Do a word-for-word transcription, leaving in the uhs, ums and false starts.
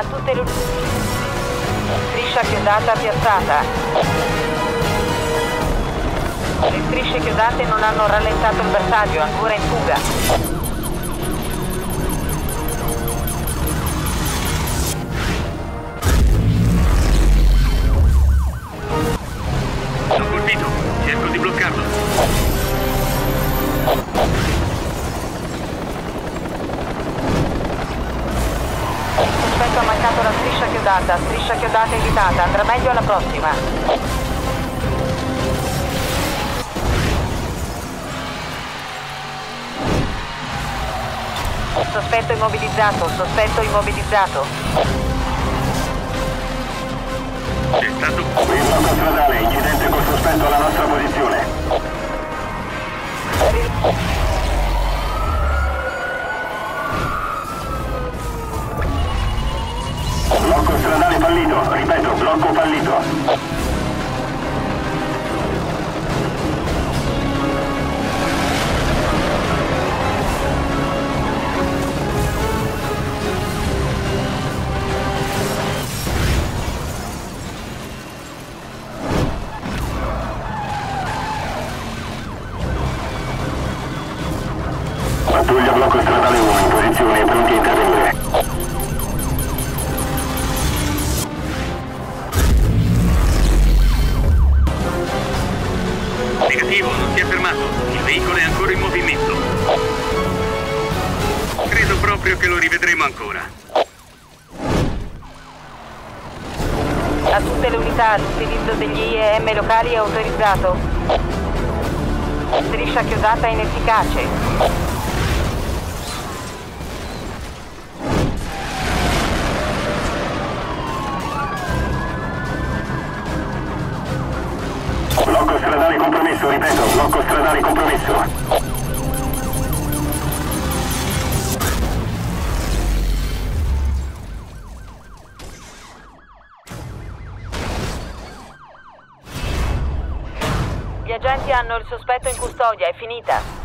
A tutte le... Striscia chiodata piazzata. Le strisce chiodate non hanno rallentato il bersaglio, ancora in fuga. L'ho colpito, cerco di bloccarlo. Sospetto ha mancato la striscia chiodata, striscia chiodata evitata, andrà meglio alla prossima. Sospetto immobilizzato, sospetto immobilizzato. C'è stato... Qui blocco stradale, incidente col sospetto alla nostra posizione. Blocco stradale fallito, ripeto, blocco fallito. Pattuglia blocco stradale uno in posizione, pronti a intervenire. Negativo, non si è fermato. Il veicolo è ancora in movimento. Credo proprio che lo rivedremo ancora. A tutte le unità, l'utilizzo degli I E M locali è autorizzato. Striscia chiodata inefficace. Blocco stradale compromesso, ripeto, blocco stradale compromesso. Gli agenti hanno il sospetto in custodia, è finita.